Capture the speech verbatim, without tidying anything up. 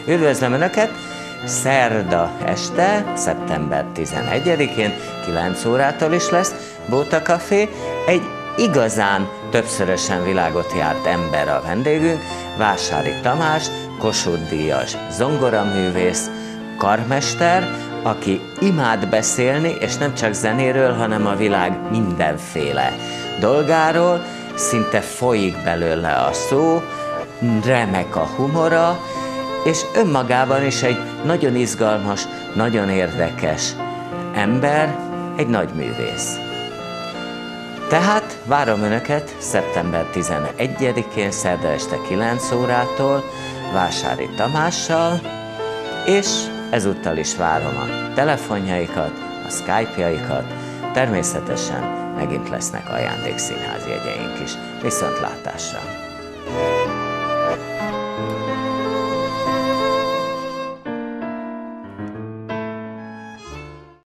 Üdvözlöm Önöket! Szerda este, szeptember tizenegyedikén, kilenc órától is lesz Bóta Café. Egy igazán többszörösen világot járt ember a vendégünk, Vásári Tamás, Kossuth-díjas zongoraművész, karmester, aki imád beszélni, és nem csak zenéről, hanem a világ mindenféle dolgáról, szinte folyik belőle a szó, remek a humora, és önmagában is egy nagyon izgalmas, nagyon érdekes ember, egy nagy művész. Tehát várom Önöket szeptember tizenegyedikén, szerda este kilenc órától Vásári Tamással, és ezúttal is várom a telefonjaikat, a Skype-jaikat, természetesen megint lesznek ajándékszínházi jegyeink is. Viszontlátásra!